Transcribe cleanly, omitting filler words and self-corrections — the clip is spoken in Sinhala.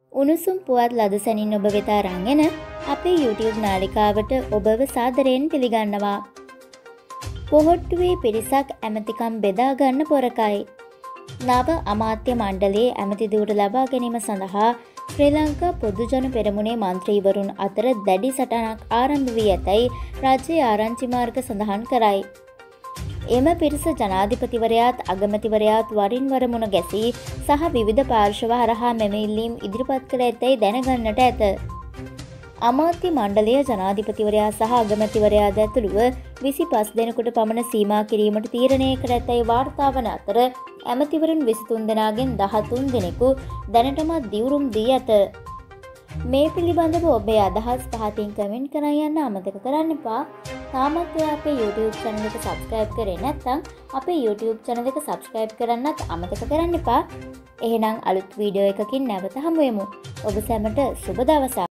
උණුසුම් පුවත් ලදසැනින් ඔබ වෙත අරන් අපේ YouTube නාලිකාවට ඔබව සාදරයෙන් පිළිගන්නවා. පොහොට්ටුවේ පිරිසක් ඇමතිකම් බෙදා ගන්න පොරකයි. නව අමාත්‍ය මණ්ඩලයේ ඇමතිදුවට ලබා ගැනීම සඳහා ශ්‍රී ලංකා පොදුජන පෙරමුණේ මන්ත්‍රීවරුන් අතර දැඩි සටනක් ආරම්භ වී ඇතැයි රජයේ ආරංචි මාර්ග සඳහන් කරයි. එම පිරිස ජනාධිපතිවරයාත් අගමැතිවරයාත් වරින් වර මුණ ගැසී සහ විවිධ පාර්ශව හරහා මෙම ඉල්ලීම් ඉදිරිපත් කර ඇතැයි දැනගන්නට ඇත. අමාත්‍ය මණ්ඩලය ජනාධිපතිවරයා සහ අගමැතිවරයා ඇතුළුව 25 දෙනෙකුට පමණ සීමා කිරීමට තීරණය කර ඇතැයි වාර්තා වන අතර ඇමතිවරුන් 23 දෙනාගෙන් 13 දෙනෙකු දැනටමත් දිවුරුම් දී ඇත. මේ පිළිබඳව ඔබේ අදහස් පහතින් කමෙන්ට් කරන්න යන්න අමතක කරන්න එපා. තාමත් ඔයා අපේ YouTube channel එක subscribe කරේ නැත්නම් අපේ YouTube channel එක subscribe කරන්නත් අමතක කරන්න එපා. එහෙනම් අලුත් වීඩියෝ එකකින් නැවත හමු වෙමු. ඔබ සැමට සුබ දවසක්.